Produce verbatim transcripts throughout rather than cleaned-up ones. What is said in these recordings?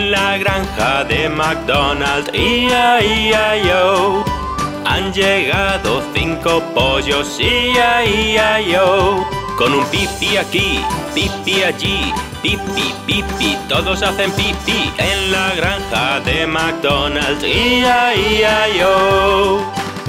En la granja de McDonald's, E I E I O, han llegado cinco pollos, E I E I O, con un pipí aquí, pipí allí, pipí, pipí, todos hacen pipí en la granja de McDonald's, E I E I O.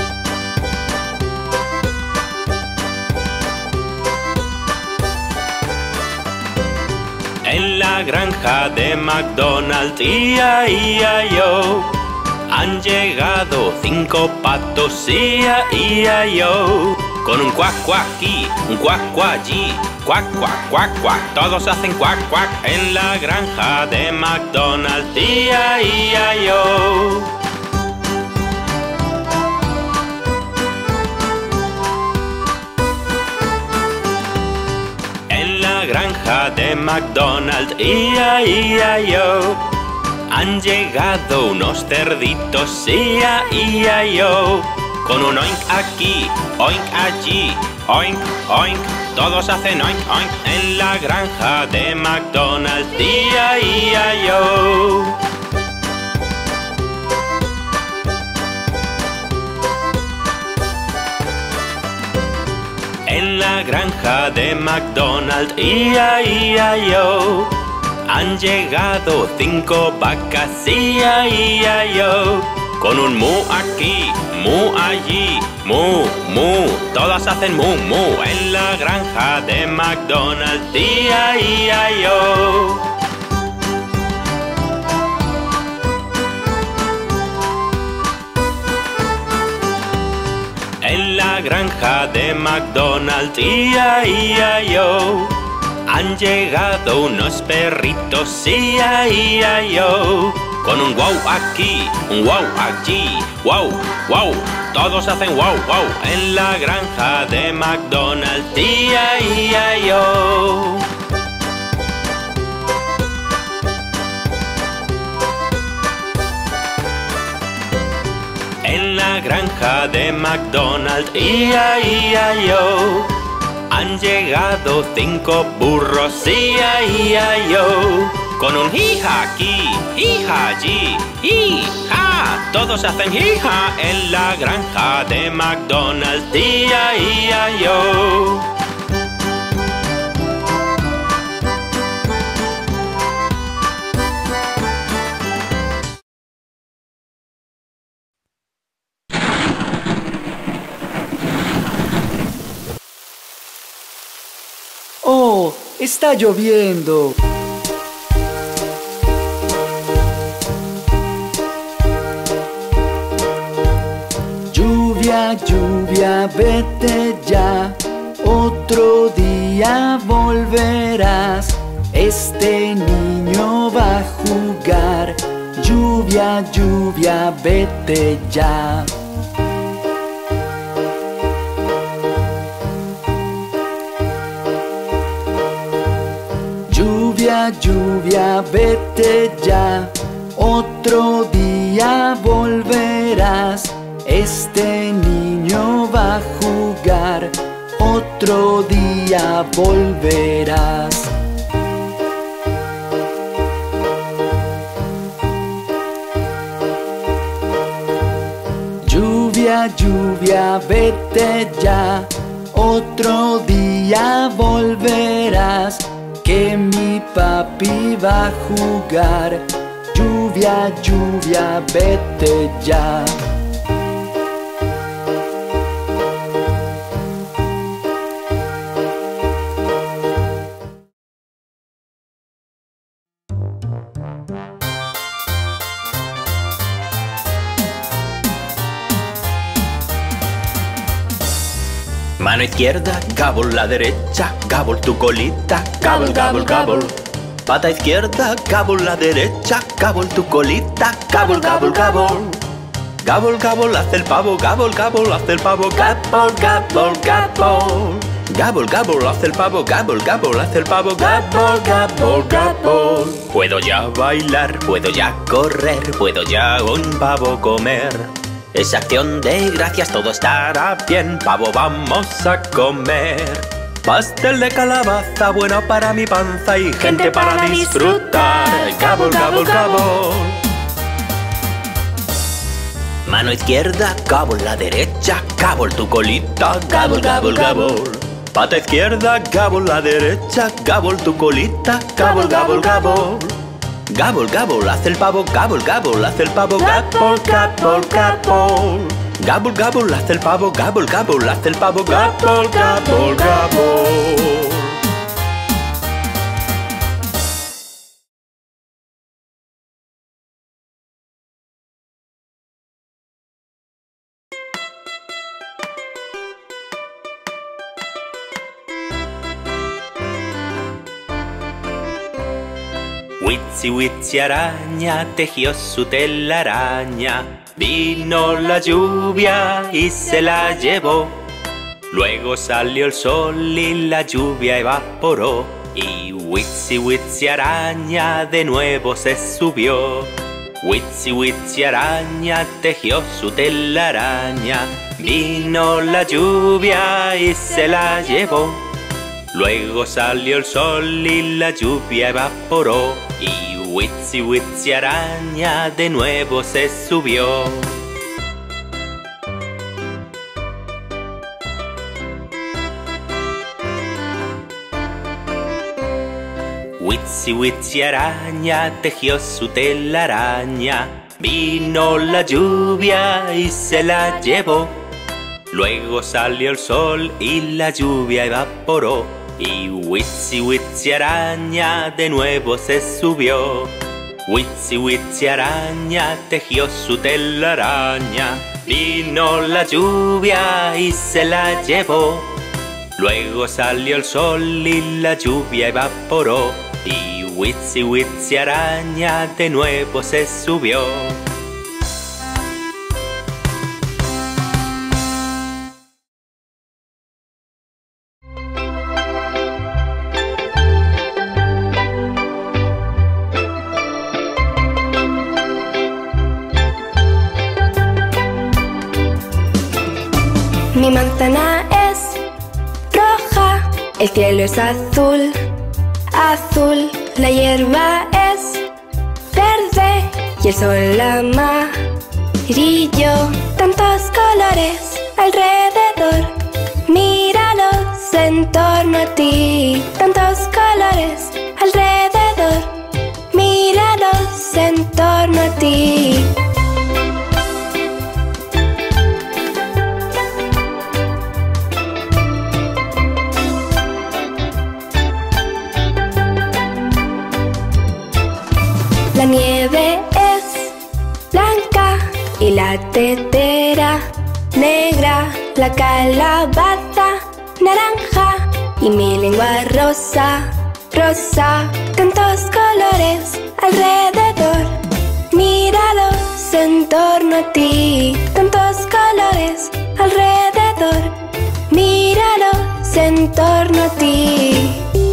En la granja de McDonald's, E I E I O, han llegado cinco patos, E I E I O, con un cuac cuac aquí, un cuac cuac allí, cuac cuac cuac cuac, todos hacen cuac cuac en la granja de McDonald's, E I E I O. En la granja de McDonald's, E I E I O, han llegado unos cerditos, E I E I O, con un oink aquí, oink allí, oink, oink, todos hacen oink, oink en la granja de McDonald's, E I E I O. En la granja de McDonald's, E I E I O, han llegado cinco vacas, E I E I O, con un mu aquí, mu allí, mu, mu, todas hacen mu, mu en la granja de McDonald's, E I E I O. En la granja de McDonald's, E I E I O, han llegado unos perritos, E I E I O, con un wow aquí, un wow allí, wow, wow, todos hacen wow, wow en la granja de McDonald's, E I E I O. En la granja de McDonald's, E I E I O, han llegado cinco burros, E I E I O, con un hija aquí, hija allí, hija, todos hacen hija en la granja de McDonald's, E I E I O. ¡Oh! ¡Está lloviendo! Lluvia, lluvia, vete ya, otro día volverás. Este niño va a jugar. Lluvia, lluvia, vete ya. Lluvia, lluvia, vete ya, otro día volverás. Este niño va a jugar, otro día volverás. Lluvia, lluvia, vete ya, otro día volverás. Que mi papi va a jugar. Lluvia, lluvia, vete ya. Mano izquierda, gobble la derecha, gobble tu colita, gobble, gobble, gobble. Pata izquierda, gobble la derecha, gobble tu colita, gobble, gobble, gobble. Gobble, gobble, hace el pavo, gobble, gobble, hace el pavo, gobble, gobble, gobble. Gobble, gobble, hace el pavo, gobble, gobble, hace el pavo, gobble, gobble, gobble. Puedo ya bailar, puedo ya correr, puedo ya un pavo comer. Esa acción de gracias, todo estará bien, pavo vamos a comer. Pastel de calabaza, bueno para mi panza y gente para disfrutar. Gobble, gobble, gobble. Mano izquierda, gobble la derecha, gobble tu colita, gobble, gobble, gobble. Pata izquierda, gobble la derecha, gobble tu colita, gobble, gobble, gobble. Gobble, gobble, hace el pavo, gobble, gobble, hace el pavo, gobble, gobble, gobble. Gobble, gobble, hace el pavo, gobble, gobble, hace el pavo, gobble, gobble, gobble. Witsi, witsi, araña, tejió su telaraña. Vino la lluvia y se la llevó. Luego salió el sol y la lluvia evaporó. Y witsi, witsi, araña de nuevo se subió. Witsi, witsi, araña, tejió su telaraña. Vino la lluvia y se la llevó. Luego salió el sol y la lluvia evaporó. Y witsi, witsi, araña de nuevo se subió. Witsi, witsi, araña, tejió su telaraña. Vino la lluvia y se la llevó. Luego salió el sol y la lluvia evaporó. Y witsi, witsi, araña de nuevo se subió. Witsi, witsi, araña, tejió su telaraña. Vino la lluvia y se la llevó. Luego salió el sol y la lluvia evaporó. Y witsi, witsi, araña de nuevo se subió. Mi manzana es roja, el cielo es azul, azul. La hierba es verde y el sol amarillo. Tantos colores alrededor, míralos en torno a ti. Tantos colores alrededor, míralos en torno a ti. La nieve es blanca y la tetera negra. La calabaza naranja y mi lengua rosa, rosa. Tantos colores alrededor, míralos en torno a ti. Tantos colores alrededor, míralos en torno a ti.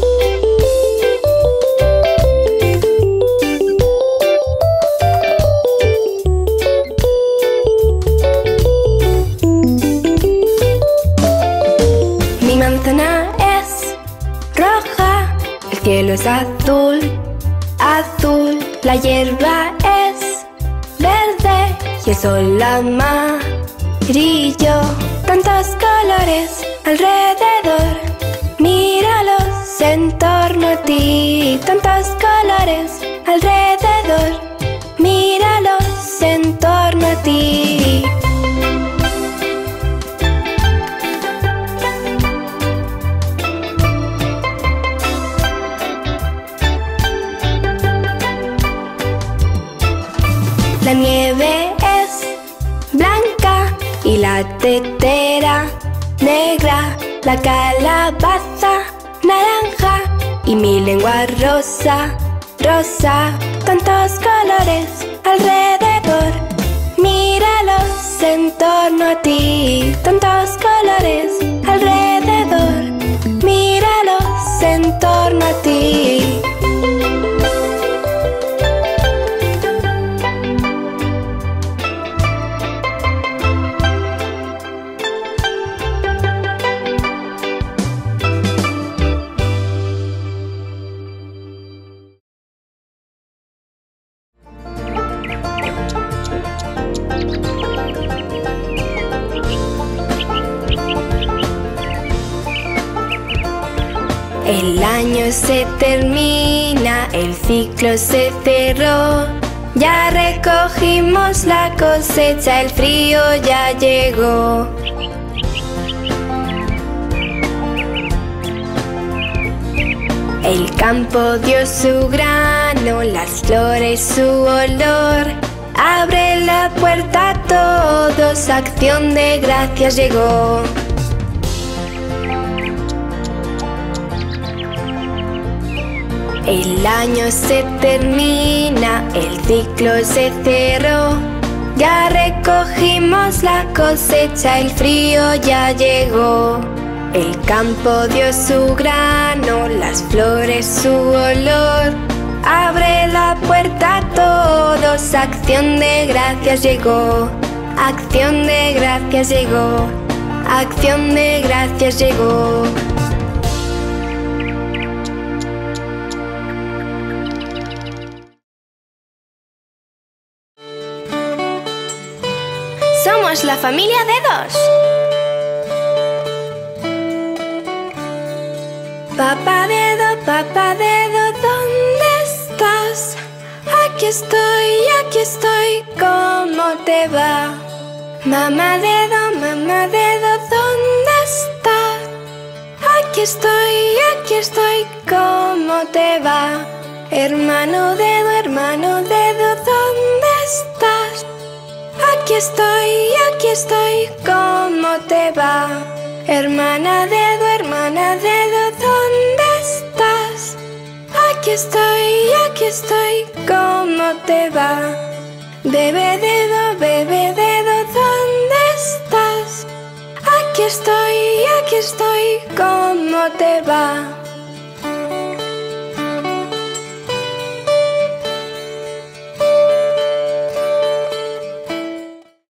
El cielo es azul, azul. La hierba es verde y el sol amarillo. Tantos colores alrededor, míralos en torno a ti. Tantos colores alrededor, míralos en torno a ti. La nieve es blanca y la tetera negra. La calabaza naranja y mi lengua rosa, rosa. Tantos colores alrededor, míralos en torno a ti. Tantos colores alrededor, míralos en torno a ti. El año se termina, el ciclo se cerró. Ya recogimos la cosecha, el frío ya llegó. El campo dio su grano, las flores su olor. Abre la puerta a todos, acción de gracias llegó. El año se termina, el ciclo se cerró. Ya recogimos la cosecha, el frío ya llegó. El campo dio su grano, las flores su olor. Abre la puerta a todos, acción de gracias llegó. Acción de gracias llegó. Acción de gracias llegó. Somos la familia de dos. Papá dedo, papá dedo, ¿dónde estás? Aquí estoy, aquí estoy, ¿cómo te va? Mamá dedo, mamá dedo, ¿dónde estás? Aquí estoy, aquí estoy, ¿cómo te va? Hermano dedo, hermano dedo, ¿dónde estás? Aquí estoy, aquí estoy, ¿cómo te va? Hermana dedo, hermana dedo, ¿dónde estás? Aquí estoy, aquí estoy, ¿cómo te va? Bebé dedo, bebé dedo, ¿dónde estás? Aquí estoy, aquí estoy, ¿cómo te va?